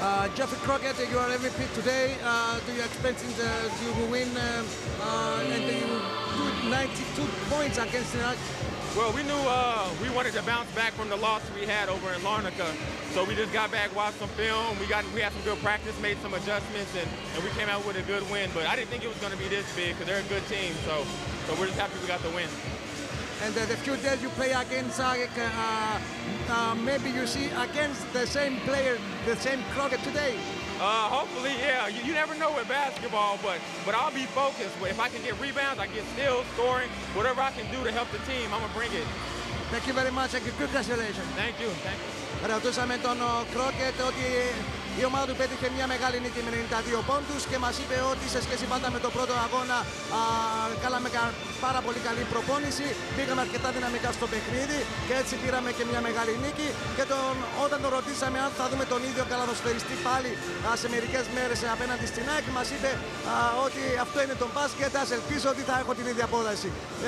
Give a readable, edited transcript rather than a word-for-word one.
Jeffrey Crockett, you are MVP today. Do you expect you will win and you do 92 points against Iraq? Well, we knew we wanted to bounce back from the loss we had over in Larnaca. So we just got back, watched some film. We had some good practice, made some adjustments, and we came out with a good win. But I didn't think it was going to be this big because they're a good team. So we're just happy we got the win. And the few days you play against maybe you see against the same player, the same Crockett today. Hopefully, yeah. You never know with basketball, but I'll be focused. If I can get rebounds, I get steals, scoring, whatever I can do to help the team, I'm gonna bring it. Thank you very much and congratulations. Thank you. Thank you. Ρωτούσαμε τον Crockett ότι η ομάδα του πέτυχε μια μεγάλη νίκη με 92 πόντους και μας είπε ότι σε σχέση πάντα με το πρώτο αγώνα κάναμε πάρα πολύ καλή προπόνηση, πήγαμε αρκετά δυναμικά στο παιχνίδι και έτσι πήραμε και μια μεγάλη νίκη και όταν τον ρωτήσαμε αν θα δούμε τον ίδιο καλαδοσφαιριστή πάλι σε μερικές μέρες απέναντι στην ΑΕΚ, μας είπε ότι αυτό είναι το μπάσκετ, ας ελπίζω ότι θα έχω την ίδια απόδοση.